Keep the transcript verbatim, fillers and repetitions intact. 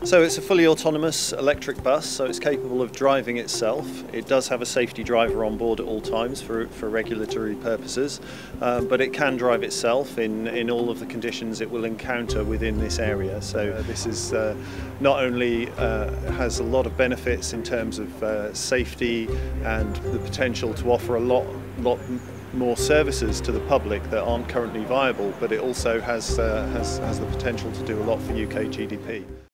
So it's a fully autonomous electric bus, so it's capable of driving itself. It does have a safety driver on board at all times for, for regulatory purposes, um, but it can drive itself in, in all of the conditions it will encounter within this area. So uh, this is uh, not only uh, has a lot of benefits in terms of uh, safety and the potential to offer a lot, lot more services to the public that aren't currently viable, but it also has, uh, has, has the potential to do a lot for U K G D P.